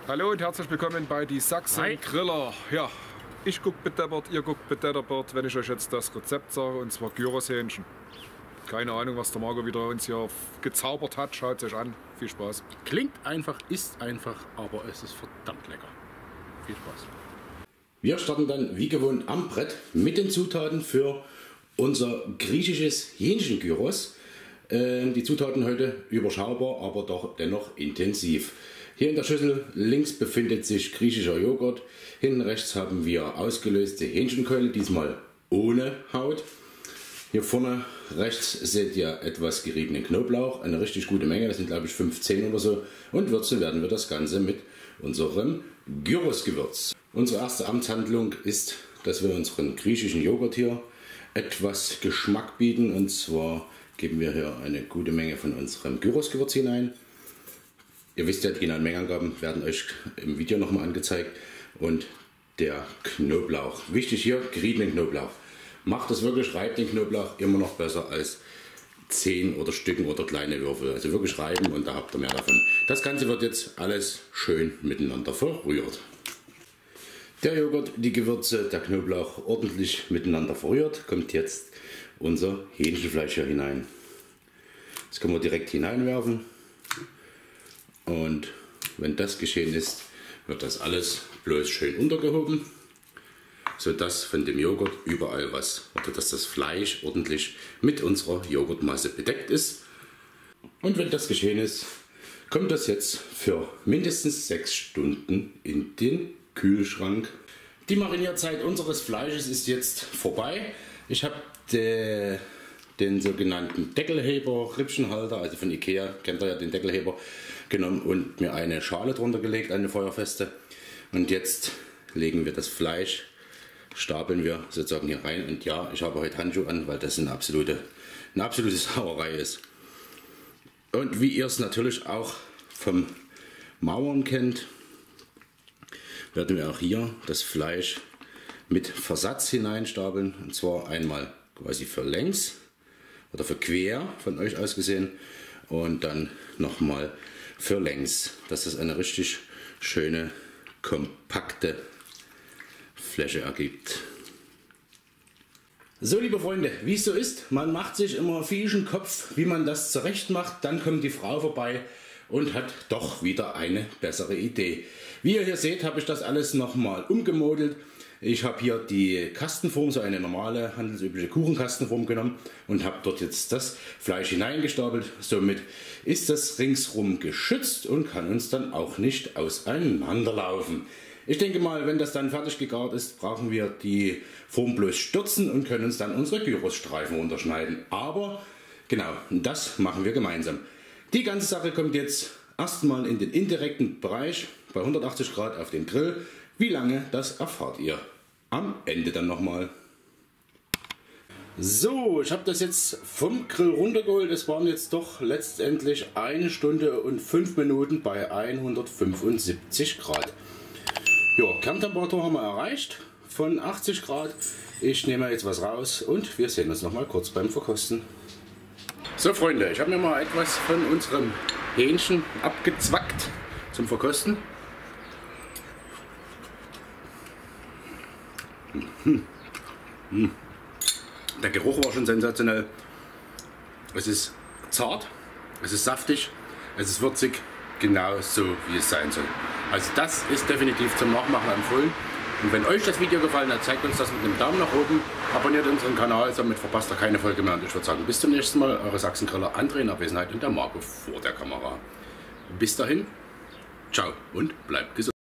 Hallo und herzlich willkommen bei die Sachsen Griller. Ja, ich guck bedeppert, ihr guckt bedeppert, wenn ich euch jetzt das Rezept sage, und zwar Gyroshähnchen. Keine Ahnung, was der Marco wieder uns hier gezaubert hat. Schaut es euch an. Viel Spaß. Klingt einfach, ist einfach, aber es ist verdammt lecker. Viel Spaß. Wir starten dann wie gewohnt am Brett mit den Zutaten für unser griechisches Hähnchengyros. Die Zutaten heute überschaubar, aber doch dennoch intensiv. Hier in der Schüssel links befindet sich griechischer Joghurt. Hinten rechts haben wir ausgelöste Hähnchenkeule, diesmal ohne Haut. Hier vorne rechts seht ihr etwas geriebenen Knoblauch, eine richtig gute Menge, das sind glaube ich 15 oder so. Und würzen werden wir das Ganze mit unserem Gyrosgewürz. Unsere erste Amtshandlung ist, dass wir unseren griechischen Joghurt hier etwas Geschmack bieten. Und zwar geben wir hier eine gute Menge von unserem Gyrosgewürz hinein. Ihr wisst ja, die genauen Mengenangaben werden euch im Video nochmal angezeigt. Und der Knoblauch. Wichtig hier, geriebenen Knoblauch. Macht es wirklich, reibt den Knoblauch immer noch besser als 10 oder Stücken oder kleine Würfel. Also wirklich reiben und da habt ihr mehr davon. Das Ganze wird jetzt alles schön miteinander verrührt. Der Joghurt, die Gewürze, der Knoblauch ordentlich miteinander verrührt, kommt jetzt unser Hähnchenfleisch hier hinein. Das können wir direkt hineinwerfen. Und wenn das geschehen ist, wird das alles bloß schön untergehoben, sodass von dem Joghurt überall dass das Fleisch ordentlich mit unserer Joghurtmasse bedeckt ist. Und wenn das geschehen ist, kommt das jetzt für mindestens 6 Stunden in den Kühlschrank. Die Marinierzeit unseres Fleisches ist jetzt vorbei. Ich habe den sogenannten Deckelheber, Rippchenhalter, also von Ikea, kennt ihr ja den Deckelheber, genommen und mir eine Schale drunter gelegt, eine feuerfeste. Und jetzt legen wir das Fleisch, stapeln wir sozusagen hier rein. Und ja, ich habe heute Handschuhe an, weil das eine absolute Sauerei ist. Und wie ihr es natürlich auch vom Mauern kennt, werden wir auch hier das Fleisch mit Versatz hineinstapeln. Und zwar einmal quasi für längs oder für quer von euch aus gesehen und dann nochmal für längs, dass das eine richtig schöne, kompakte Fläche ergibt. So, liebe Freunde, wie es so ist, man macht sich immer viel Kopf, wie man das zurecht macht. Dann kommt die Frau vorbei und hat doch wieder eine bessere Idee. Wie ihr hier seht, habe ich das alles nochmal umgemodelt. Ich habe hier die Kastenform, so eine normale handelsübliche Kuchenkastenform genommen und habe dort jetzt das Fleisch hineingestapelt. Somit ist das ringsrum geschützt und kann uns dann auch nicht auseinanderlaufen. Ich denke mal, wenn das dann fertig gegart ist, brauchen wir die Form bloß stürzen und können uns dann unsere Gyrosstreifen unterschneiden. Aber genau, das machen wir gemeinsam. Die ganze Sache kommt jetzt erstmal in den indirekten Bereich bei 180 Grad auf den Grill. Wie lange, das erfahrt ihr am Ende dann nochmal. So, ich habe das jetzt vom Grill runtergeholt. Es waren jetzt doch letztendlich 1 Stunde und 5 Minuten bei 175 Grad. Ja, Kerntemperatur haben wir erreicht von 80 Grad. Ich nehme jetzt was raus und wir sehen uns nochmal kurz beim Verkosten. So Freunde, ich habe mir mal etwas von unserem Hähnchen abgezwackt zum Verkosten. Der Geruch war schon sensationell. Es ist zart, es ist saftig, es ist würzig, genau so wie es sein soll. Also das ist definitiv zum Nachmachen empfohlen. Und wenn euch das Video gefallen hat, zeigt uns das mit einem Daumen nach oben, abonniert unseren Kanal, damit verpasst ihr keine Folge mehr. Und ich würde sagen, bis zum nächsten Mal, eure Sachsen-Griller, André in Abwesenheit und der Marco vor der Kamera. Bis dahin, ciao und bleibt gesund.